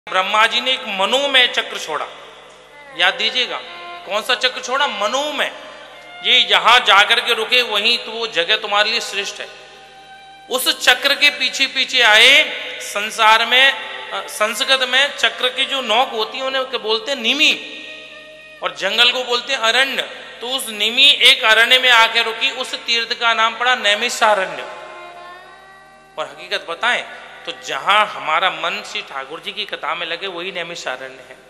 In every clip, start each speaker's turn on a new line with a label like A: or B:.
A: ब्रह्मा जी ने एक मनोमय चक्र छोड़ा, याद दीजिएगा। कौन सा चक्र छोड़ा? मनोमय। ये यहां जाकर के रुके वहीं तो वो जगह तुम्हारे लिए श्रेष्ठ है। उस चक्र के पीछे पीछे आए। संसार में, संस्कृत में चक्र की जो नोक होती है उन्हें बोलते हैं निमि, और जंगल को बोलते हैं अरण्य। तो उस निमि एक अरण्य में आके रुकी। उस तीर्थ का नाम पड़ा नैमिषारण्य। और हकीकत बताएं तो जहां हमारा मन श्री ठाकुर जी की कथा में लगे वही नैमिषारण्य है।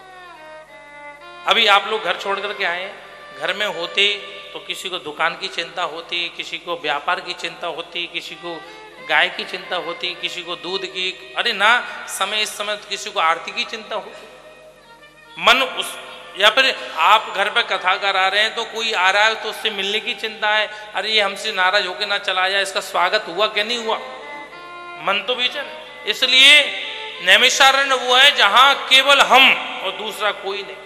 A: अभी आप लोग घर छोड़ करके आए, घर में होते तो किसी को दुकान की चिंता होती, किसी को व्यापार की चिंता होती, किसी को गाय की चिंता होती, किसी को दूध की, अरे ना समय इस समय तो किसी को आरती की चिंता होती। मन उस, या फिर आप घर पे कथा करा रहे हैं तो कोई आ रहा है तो उससे मिलने की चिंता है, अरे ये हमसे नाराज होकर ना चला जाए, इसका स्वागत हुआ कि नहीं हुआ, मन तो बेचैन। इसलिए नैमिषारण्य वो है जहां केवल हम और दूसरा कोई नहीं।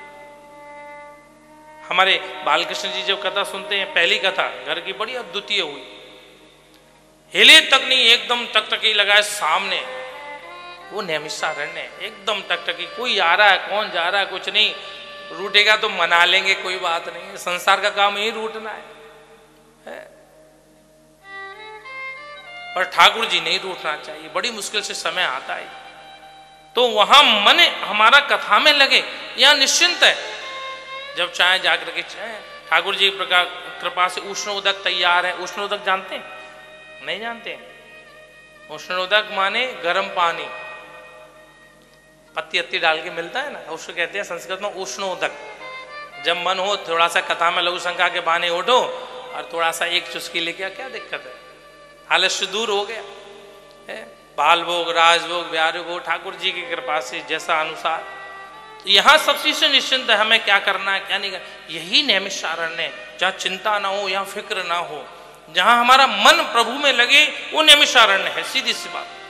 A: हमारे बालकृष्ण जी जब कथा सुनते हैं, पहली कथा घर की बड़ी अद्वितीय हुई, हिले तक नहीं, एकदम टकटकी लगाए सामने, वो नैमिषारण्य है, एकदम टकटकी। कोई आ रहा है, कौन जा रहा है, कुछ नहीं, रूठेगा तो मना लेंगे, कोई बात नहीं, संसार का काम ही रूठना है। पर ठाकुर जी नहीं रूठना चाहिए, बड़ी मुश्किल से समय आता है। तो वहां मन हमारा कथा में लगे, यहां निश्चिंत है। जब चाहे जाकर के चाहे, ठाकुर जी प्रकार कृपा से उष्णोदक तैयार है। उष्णोदक जानते हैं? नहीं जानते? उष्णोदक माने गर्म पानी, पत्ती अत्ती डाल के मिलता है ना, उसको कहते हैं संस्कृत में उष्णोदक। जब मन हो थोड़ा सा कथा में लघु शंका के बहाने उठो और थोड़ा सा एक चुस्की लेके, क्या दिक्कत है, आलस्य दूर हो गया है। बाल भोग, राजभोग, ब्याह भोग, ठाकुर जी की कृपा से जैसा अनुसार। तो यहाँ सब चीज से निश्चिंत है, हमें क्या करना है क्या नहीं करना। यही नैमिषारण्य है, जहाँ चिंता ना हो, यहाँ फिक्र ना हो, जहाँ हमारा मन प्रभु में लगे, वो नैमिषारण्य है। सीधी सी बात।